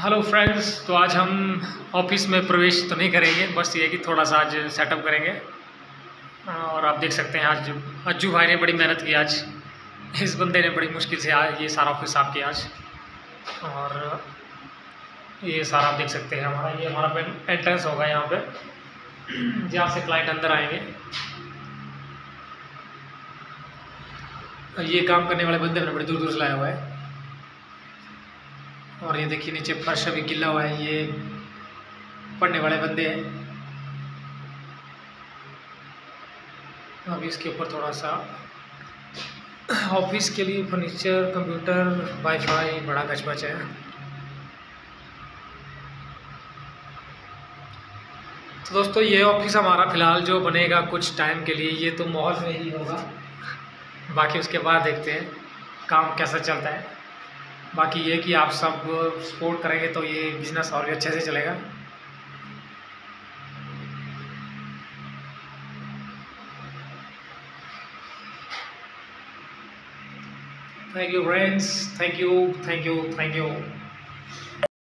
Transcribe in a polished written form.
Hello friends. तो आज हम ऑफिस में प्रवेश तो नहीं करेंगे, बस ये कि थोड़ा सा आज सेटअप करेंगे। और आप देख सकते हैं आज अज्जू भाई ने बड़ी मेहनत की। आज इस बंदे ने बड़ी मुश्किल से आज ये सारा ऑफिस साफ किया आज। और ये सारा आप देख सकते हैं ये हमारा एंट्रेंस होगा यहाँ पे, जहाँ से क्लाइंट अंदर आएंगे। ये काम करने वाले बंदे हमने बड़ी दूर दूर से लाया हुआ है। और ये देखिए नीचे फर्श अभी गिला हुआ है, ये पढ़ने वाले बंदे हैं। अभी इसके ऊपर थोड़ा सा ऑफिस के लिए फर्नीचर, कंप्यूटर, वाईफाई बड़ा गचबच है। तो दोस्तों ये ऑफिस हमारा फ़िलहाल जो बनेगा कुछ टाइम के लिए, ये तो मॉल में ही होगा। बाकी उसके बाद देखते हैं काम कैसा चलता है। बाकी ये कि आप सब सपोर्ट करेंगे तो ये बिज़नेस और भी अच्छे से चलेगा। Thank you friends, thank you, thank you, thank you.